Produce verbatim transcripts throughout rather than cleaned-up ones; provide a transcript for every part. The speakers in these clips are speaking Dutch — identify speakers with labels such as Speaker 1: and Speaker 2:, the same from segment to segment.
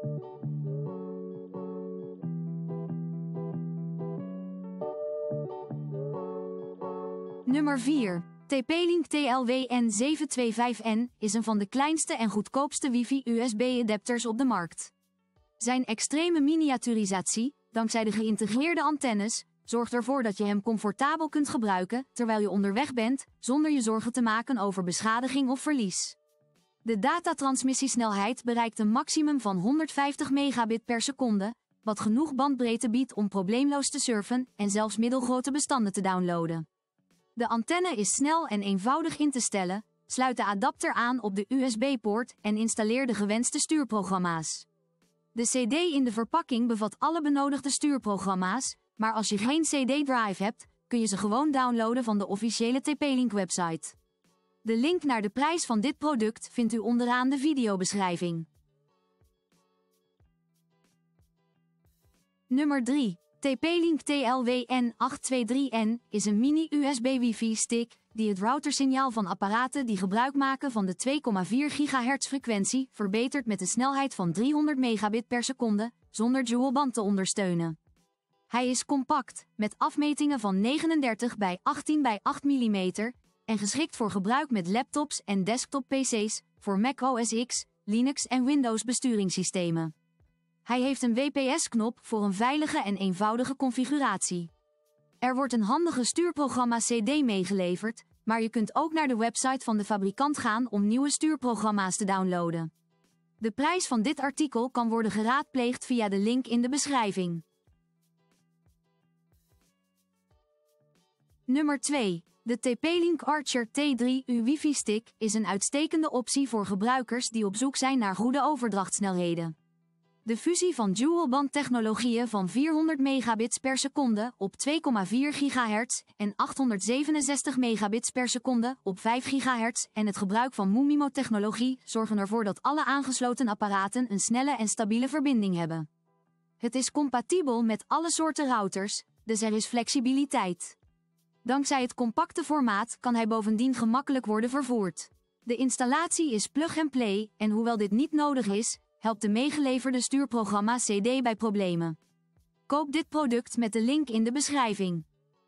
Speaker 1: Nummer vier. T P-Link T L W N zeven twee vijf N is een van de kleinste en goedkoopste wifi U S B-adapters op de markt. Zijn extreme miniaturisatie, dankzij de geïntegreerde antennes, zorgt ervoor dat je hem comfortabel kunt gebruiken terwijl je onderweg bent, zonder je zorgen te maken over beschadiging of verlies. De datatransmissiesnelheid bereikt een maximum van honderdvijftig megabit per seconde, wat genoeg bandbreedte biedt om probleemloos te surfen en zelfs middelgrote bestanden te downloaden. De antenne is snel en eenvoudig in te stellen, sluit de adapter aan op de U S B-poort en installeer de gewenste stuurprogramma's. De C D in de verpakking bevat alle benodigde stuurprogramma's, maar als je geen C D-drive hebt, kun je ze gewoon downloaden van de officiële T P-Link website. De link naar de prijs van dit product vindt u onderaan de videobeschrijving. Nummer drie. T P-Link T L W N acht twee drie N is een mini-U S B wifi-stick die het routersignaal van apparaten die gebruik maken van de twee komma vier gigahertz frequentie verbetert met een snelheid van driehonderd megabit per seconde, zonder dual-band te ondersteunen. Hij is compact, met afmetingen van negenendertig bij achttien bij acht millimeter en geschikt voor gebruik met laptops en desktop P C's voor Mac O S X, Linux en Windows besturingssystemen. Hij heeft een W P S-knop voor een veilige en eenvoudige configuratie. Er wordt een handige stuurprogramma C D meegeleverd, maar je kunt ook naar de website van de fabrikant gaan om nieuwe stuurprogramma's te downloaden. De prijs van dit artikel kan worden geraadpleegd via de link in de beschrijving. Nummer twee. De T P-Link Archer T drie U wifi-stick is een uitstekende optie voor gebruikers die op zoek zijn naar goede overdrachtsnelheden. De fusie van dual-band technologieën van vierhonderd megabits per seconde op twee komma vier gigahertz en achthonderdzevenenzestig megabits per seconde op vijf gigahertz en het gebruik van MU-MIMO-technologie zorgen ervoor dat alle aangesloten apparaten een snelle en stabiele verbinding hebben. Het is compatibel met alle soorten routers, dus er is flexibiliteit. Dankzij het compacte formaat kan hij bovendien gemakkelijk worden vervoerd. De installatie is plug-and-play en hoewel dit niet nodig is, helpt de meegeleverde stuurprogramma C D bij problemen. Koop dit product met de link in de beschrijving.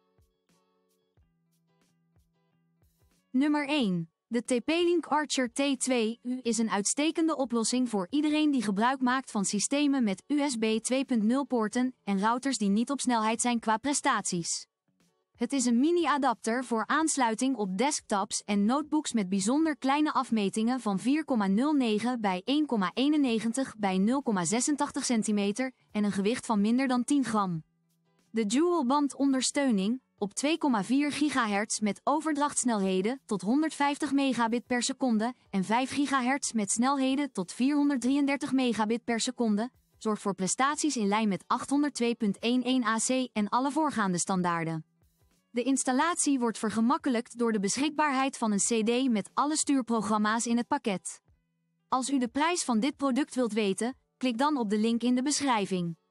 Speaker 1: Nummer één. De T P-Link Archer T twee U is een uitstekende oplossing voor iedereen die gebruik maakt van systemen met U S B twee punt nul poorten en routers die niet op snelheid zijn qua prestaties. Het is een mini-adapter voor aansluiting op desktops en notebooks met bijzonder kleine afmetingen van vier komma nul negen bij één komma eenennegentig bij nul komma zesentachtig centimeter en een gewicht van minder dan tien gram. De dual-band ondersteuning op twee komma vier gigahertz met overdrachtsnelheden tot honderdvijftig megabit per seconde en vijf gigahertz met snelheden tot vierhonderddrieëndertig megabit per seconde zorgt voor prestaties in lijn met achthonderdtwee punt elf A C en alle voorgaande standaarden. De installatie wordt vergemakkelijkt door de beschikbaarheid van een C D met alle stuurprogramma's in het pakket. Als u de prijs van dit product wilt weten, klik dan op de link in de beschrijving.